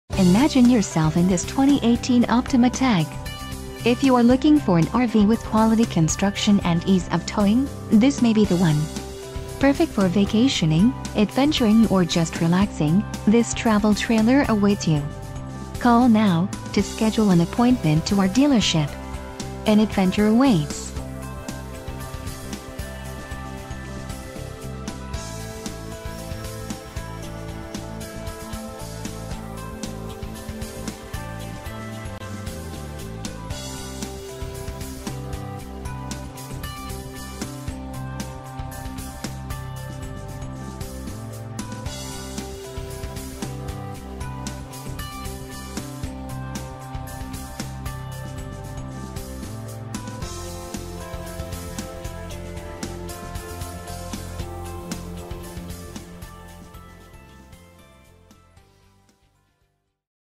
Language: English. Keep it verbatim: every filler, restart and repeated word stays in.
Imagine yourself in this twenty eighteen Optima Tag. If you are looking for an R V with quality construction and ease of towing, this may be the one. Perfect for vacationing, adventuring or just relaxing, this travel trailer awaits you. Call now to schedule an appointment to our dealership. An adventure awaits.